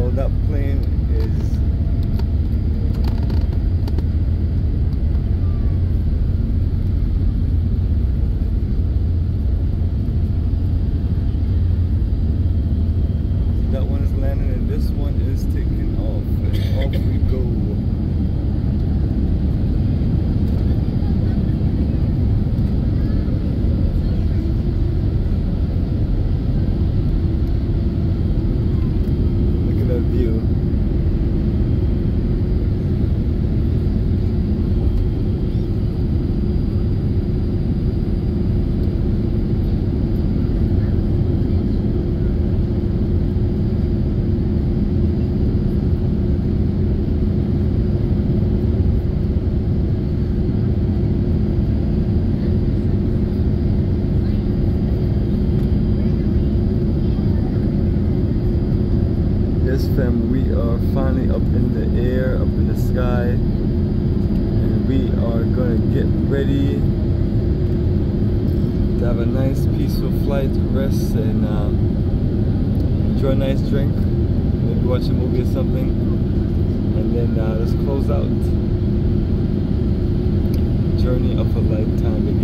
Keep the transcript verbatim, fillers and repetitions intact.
So that plane is that one is landing and this one is taking off, and off we go. View. Yes, fam, we are finally up in the air, up in the sky, and we are gonna get ready to have a nice peaceful flight, rest, and um, enjoy a nice drink, maybe watch a movie or something, and then uh, let's close out. Journey of a lifetime.